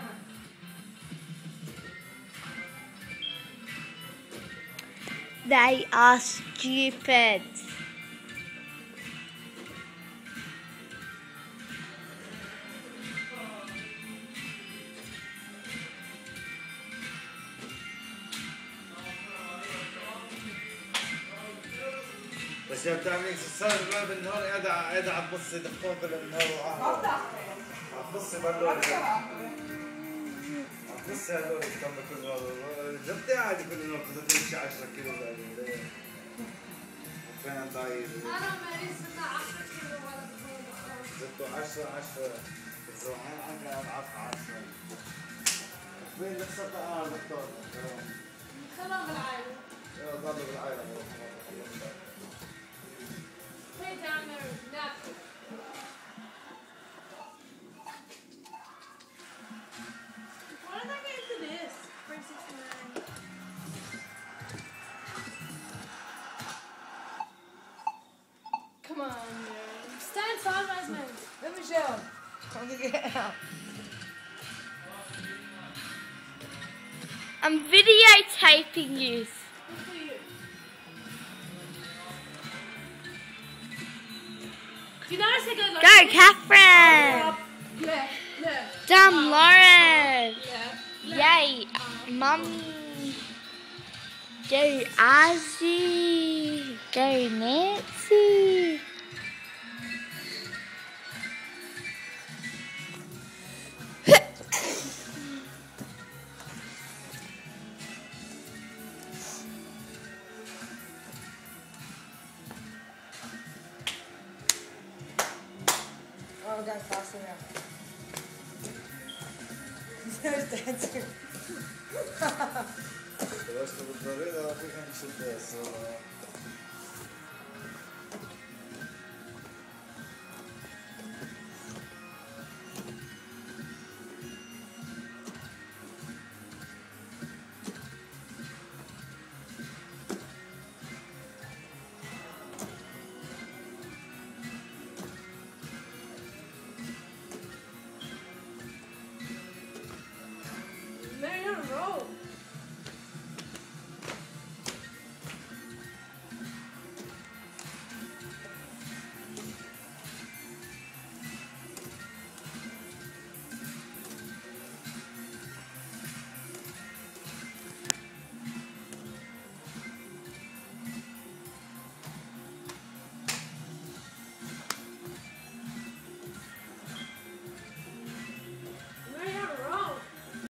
They are stupid. بس يوم تعملين صار الباب بالنهار قاعدة عم تبصي دخان بالنهار وقهوة. عم تبصي باللوري. عم تبصي هاللوري كم كل مرة. جبتي عادي كل مرة بتزيد شي 10 كيلو زادين. فين ضايل؟ أنا مالي صرنا 10 كيلو ولا بكون. زدتوا 10 بتروحين عندنا أضعاف 10. وين لسه أنا دكتور؟ خلهم بالعائلة. ضلوا بالعائلة. Down there, nothing. Why did I get into this? 369. Come on, man. Stand sideways, man. Let me show. Come get out. I'm videotaping you. You notice they go like Go, Catherine! Left, left. Dumb Lauren! Left, Yay! Mummy! Go, Ozzy! Go, Nancy! Oh, got faster now. There's dancing. بس بالطريقة في 5 دقايق